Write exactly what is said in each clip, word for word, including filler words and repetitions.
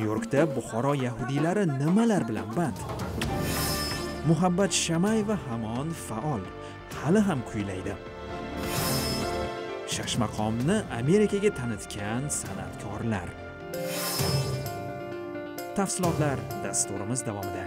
Nyu-Yorkda Buxoro yahudiylari nimalar bilan band? Muhabbat Shamayeva hamon faol, hali ham kuylaydi. Shashmaqomni Amerikaga tanitgan san'atkorlar. Tafsilotlar dasturimiz davomida.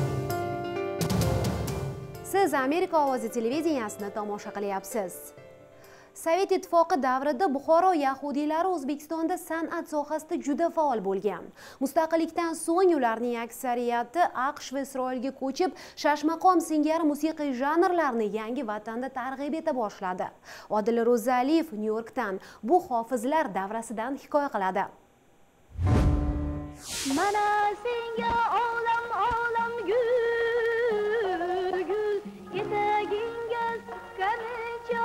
Siz Amerika ovozi televideniyasini tomosha qilyapsiz. Sovet ittifoqi davrida Buxoro yahudiylari O'zbekistonda san'at sohasida juda faol bo'lgan. Mustaqillikdan so'ng ularning aksariyati AQSh va Isroilga ko'chib, shashmaqom singari musiqiy janrlarni yangi vatanda targ'ib eta boshladi. Odil Ro'zaliyev Nyu-Yorkdan bu hofizlar davrasidan hikoya qiladi. Mana senga olam olam gul gul ketagingga suqqanicha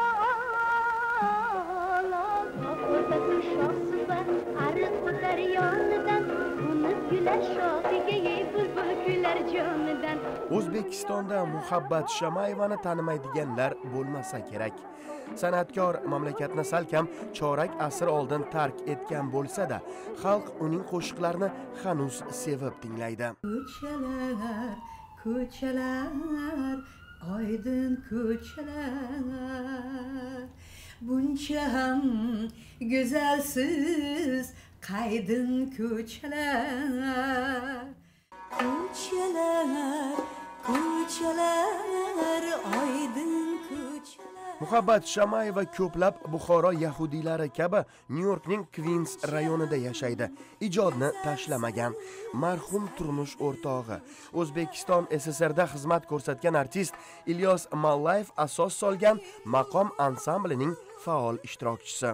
olam o'rtasi shohsupa ariq o'tar yonidan unib kular shoxiga bulbul kular jonidan. O'zbekistonda Muhabbat Shamayevani tanimaydiganlar bo'lmasa kerak. San'atkor mamlakatni salkam chorak asr oldin tark etgan bo'lsa-da, xalq uning qo'shiqlarini hanuz sevib tinglaydi. Ko'chalar, ko'chalar, oydin ko'chalar, buncha ham go'zalsiz qaydin ko'chalar. Ko'chalar, ko'chalar, oydin ko'chalar. Muhabbat Shamayeva ko'plab Buxoro yahudiylari kabi Nyu-Yorkning Queens rayonida yashaydi. Ijodni tashlamagan. Marhum turmush o'rtog'i, O'zbekiston S S R da xizmat ko'rsatgan artist Ilyos Mallayev asos solgan Maqom ansamblining faol ishtirokchisi.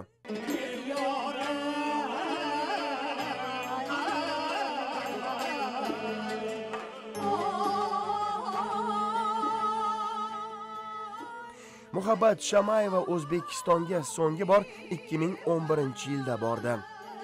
Muhabbat Shamayeva O'zbekistonga so'nggi bor ikki ming o'n birinchi yilda bordi.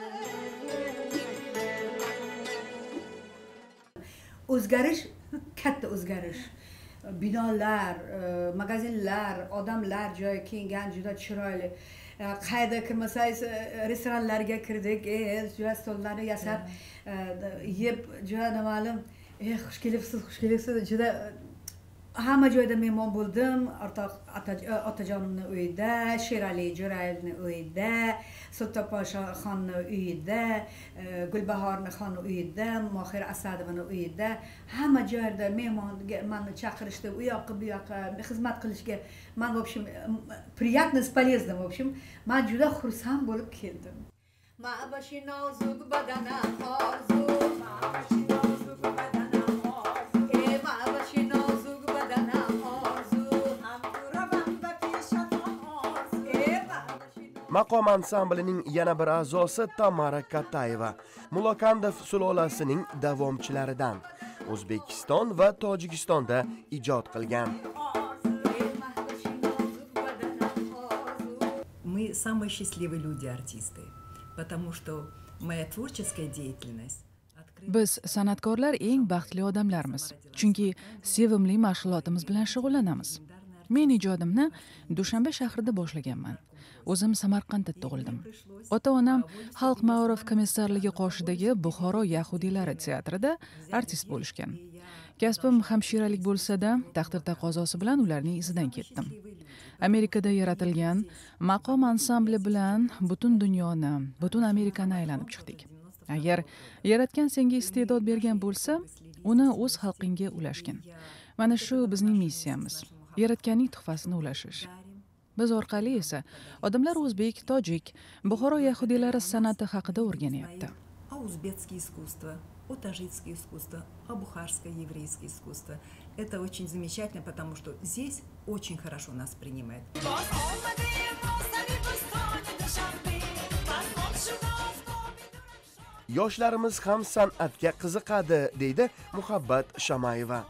O'zgarish, katta o'zgarish. Binolar, magazinlar, odamlar joyi kengan, juda chiroyli. Qayda kirmasangiz restoranlarga kirdik, juda stollarni yasab, yeb, juda nimalim, eh xush kelibsiz, xush kelibsiz, juda hamma joyda mehmon bo'ldim. O'rtoq otajonimning uyida, Sherali Jo'rayevning uyida, Sultonposhxonning uyida, Gulbahorning xonni uyida, Mohir Asadovaning uyida, hamma joyda mehmonga meni chaqirishdi, u yoqqa bu yoqqa xizmat qilishga. Men, в общем, приятно с полезным, в общем, men juda xursand bo'lib keldim. Ma'bashi nozik badanam orzu, ma'bashi nozik badanam orzu, e ma'bashi nozik badanam orzu, ham turaman va peshaton orzu, e ma'bashi. Maqom ansamblining yana bir a'zosi Tamara Katayeva, Mulokandov sulolasining davomchilaridan. O'zbekiston va Tojikistonda ijod qilgan. Мы самые счастливые люди, артисты, потому что моя творческая деятельность. Biz san'atkorlar eng baxtli odamlarmiz, chunki sevimli mashg'ulotimiz bilan shug'ullanamiz. Men ijodimni Dushanbe shahrida boshlaganman. O'zim Samarqandda tug'ildim. Ota-onam Xalq ma'ruf komissarligi qoshidagi Buxoro yahudiylari teatrida artist bo'lishgan. Kasbim hamshiralik bo'lsa-da, taqdir taqozosi bilan ularning izidan ketdim. Amerikada yaratilgan Maqom ansambli bilan butun dunyoni, butun Amerikani aylanib chiqdik. Agar yaratgan senga iste'dod bergan bo'lsa, uni o'z xalqingga ulashgin. Mana shu bizning missiyamiz. Yaratganning tuhfasini ulashish. Biz orqali esa odamlar o'zbek, tojik, Buxoro yahudiylari san'ati haqida o'rganyapti. А узбекское искусство, о таджикское искусство, о бухарское еврейское искусство. Это очень замечательно, потому что здесь очень хорошо нас принимают. Yoshlarimiz ham san'atga qiziqadi, deydi Muhabbat Shamayeva.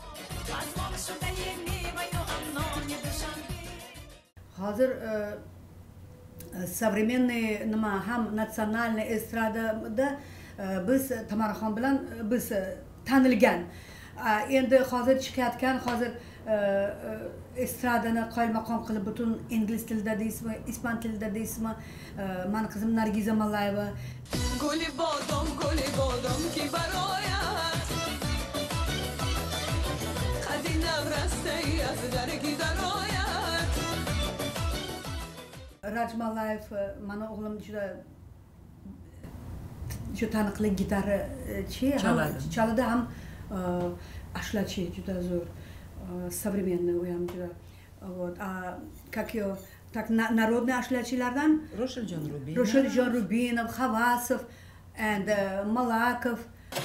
Hozir современный nima ham nasionalniy estradada biz Tamaraxon bilan biz tanilgan. Endi hozir chiqayotgan, hozir estradani qoyilmaqom qilib butun ingliz tilida deysizmi, ispan tilida deysizmi, mani qizim Nargiza Mallayeva. Guli bodom, guli bodom ki baroyat. Qadina vrastay azgar ki daroyat. Raj Mallayev, mani o'g'lim juda juda taniqli gitarachi, chaladi ham ashlachi juda zo'r. Современный u ham juda. Вот. А как его так народный ashlachilardan Рошельjon Rubinov, Рошельjon Rubinov, Xavasov and uh, Malakov.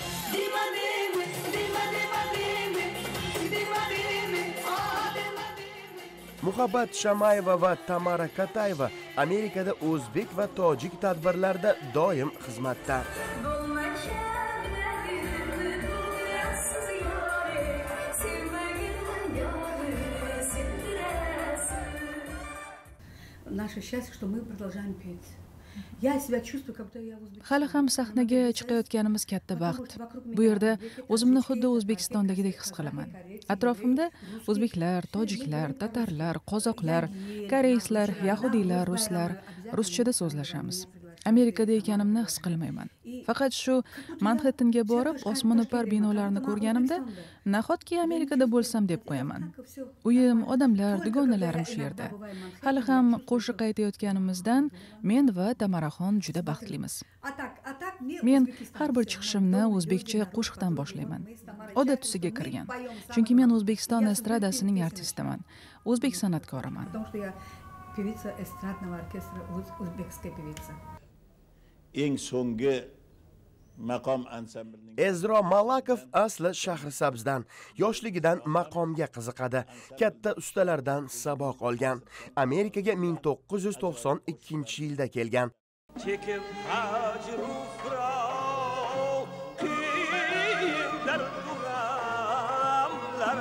Muhabbat Shamayeva va Tamara Katayeva Amerikada o'zbek va tojik tadbirlarda doim xizmatda. Наше счастье, что мы продолжаем петь. Я себя чувствую, как будто я в Узбекистане. Hali ham sahnaga chiqayotganimiz katta baxt. Bu yerda o'zimni xuddi O'zbekistondagidek his qilaman. Atrofimda o'zbeklar, tojiklar, tatarlar, qozoqlar, koreyslar, yahudiylar, ruslar ruschada so'zlashamiz. Amerikada ekanimni his qilmayman. Faqat shu Manhattanga borib, osmono'par binolarni ko'rganimda, nahotki Amerikada bo'lsam deb qo'yaman. Uyim, odamlar, dugonalarim shu yerda. Hali ham qo'shiq aytayotganimizdan men va Tamaraxon juda baxtlimiz. Men har bir chiqishimni o'zbekcha qo'shiqdan boshlayman. Odat tusiga kirgan. Chunki men O'zbekiston estradasining artistiman, o'zbek san'atkoriman. Певица эстрадного оркестра, узбекская певица. Eng so'nggi maqom ansamblining Ezro Malakov asli Shahrisabzdan, yoshligidan maqomga qiziqadi. Katta ustalardan saboq olgan. Amerikaga ming to'qqiz yuz to'qson ikkinchi yilda kelgan. Chekib hajrufro qiyinlar duramlar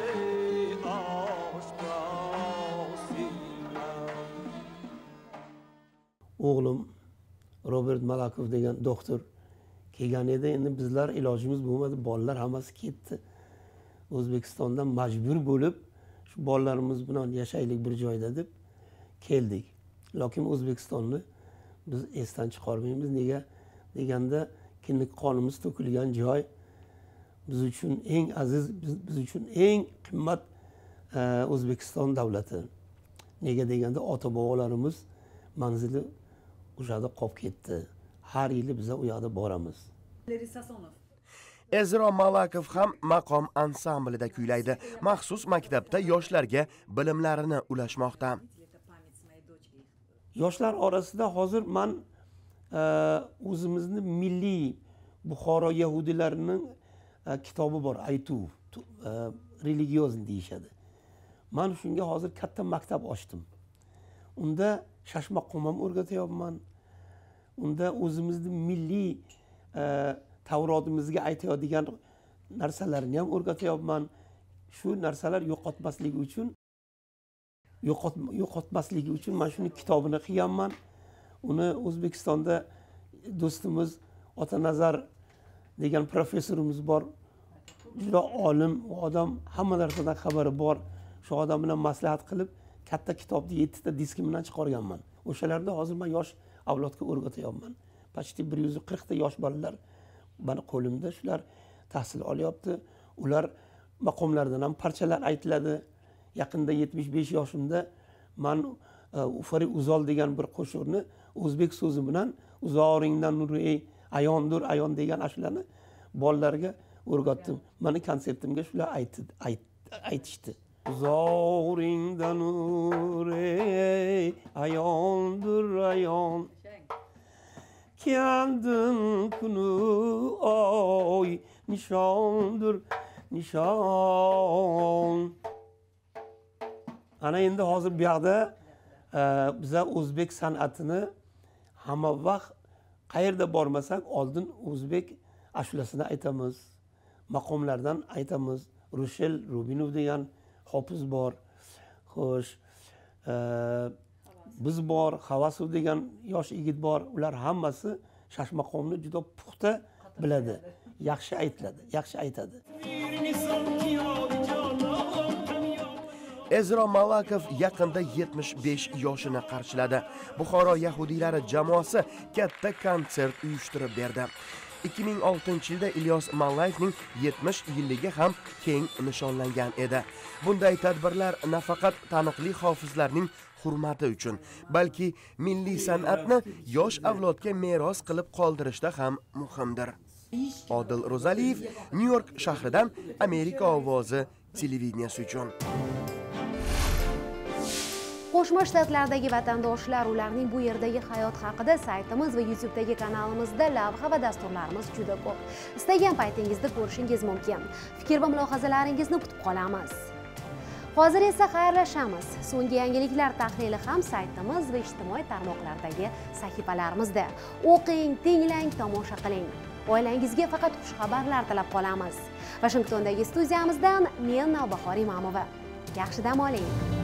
o'g'lim Robert Malakov degan doktor kelgan edi. Endi bizlar ilojimiz bo'lmadi, bolalar hammasi ketdi. O'zbekistondan majbur bo'lib, shu bolalarimiz bilan yashaylik bir joyda deb keldik. Lekin O'zbekistonni biz esdan chiqarmaymiz. Nega deganda, kinlik qonimiz to'kilgan joy biz uchun eng aziz, biz uchun eng qimmat O'zbekiston davlati. Nega deganda, ota-bobolarimiz manzili o'shada qolib ketdi. Har yili biz u yoqda boramiz. Ezro Malakov ham maqom ansamblida kuylaydi. Maxsus maktabda yoshlarga bilimlarini ulashmoqda. Yoshlar orasida hozir men o'zimizni milliy Buxoro yahudilarining kitobi bor, Aytuv, religiozniy deyishadi. Men shunga hozir katta maktab ochdim. Unda shashmaqom ham o'rgatyapman. Unda o'zimizni milliy Tavrotimizga aytadigan narsalarni ham o'rgatyapman. Shu narsalar yo'qotmasligi uchun yo'qotmasligi uchun men shuni kitobini qilganman. Uni O'zbekistonda do'stimiz Otanazar degan professorimiz bor. Juda olim odam, hamma narsadan xabari bor. Shu odam bilan maslahat qilib katta kitobni yetti ta diski bilan chiqarganman. O'shalarda hozir men yosh avlodga o'rgatyapman. Почти bir yuz qirq ta yosh bolalar meni qo'limda, shular tahsil olyapti. Ular maqomlardan ham parchalar aytiladi. Yaqinda yetmish besh yoshimda men Ufari Uzol degan bir qo'shiqni o'zbek so'zi bilan uzoringdan nur ey ayondur ayon degan ashulani bolalarga o'rgatdim. Meni konsertimga shular aytishdi. Uzoringdan nur ey ayondur ayon kendin kunu oy nishondur nishon. Ana endi hozir bu yoqda biza o'zbek san'atini hamma vaqt qayerda bormasak oldin o'zbek ashulasini aytamiz, maqomlardan aytamiz. Rushel Rubinov degan hofiz bor. Xo'sh, biz bor, Xavasov degan yosh yigit bor. Ular hammasi shashmaqomni juda puxta biladi. Yaxshi aytiladi, yaxshi aytadi. Ezro Malakov yaqinda yetmish besh yoshini qarshiladi. Buxoro yahudiylari jamoasi katta konsert uyushtirib berdi. ikki ming oltinchi yilda Ilyos Mallayevning yetmish yilligi ham keng nishonlangan edi. Bunday tadbirlar nafaqat taniqli hofizlarning hurmati uchun, balki milliy san'atni yosh avlodga meros qilib qoldirishda ham muhimdir. Odil Ro'zaliyev, Nyu-York shahridan Amerika ovozi televideniyasi uchun. Qo'shma Shtatlardagi vatandoshlar ularning bu yerdagi hayot haqida saytimiz va YouTube'dagi kanalimizda lavha va dasturlarimiz juda ko'p. Istagan paytingizda ko'rishingiz mumkin. Fikr va mulohazalaringizni kutib qolamiz. Hozir esa xayrlashamiz. So'nggi yangiliklar tahlili ham saytimiz va ijtimoiy tarmoqlardagi sahifalarimizda. O'qing, tinglang, tomosha qiling. Oilangizga faqat xush xabarlar tilab qolamiz. Washingtondagi studiyamizdan men Navbahor Imamova. Yaxshi dam oling.